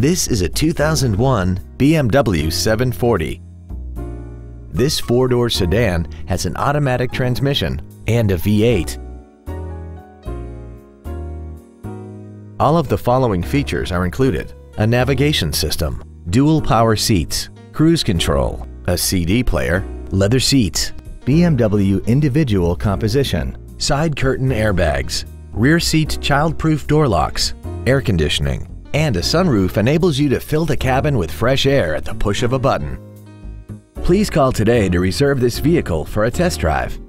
This is a 2001 BMW 740. This four-door sedan has an automatic transmission and a V8. All of the following features are included: a navigation system, dual power seats, cruise control, a CD player, leather seats, BMW individual composition, side curtain airbags, rear seat child-proof door locks, air conditioning, and a sunroof enables you to fill the cabin with fresh air at the push of a button. Please call today to reserve this vehicle for a test drive.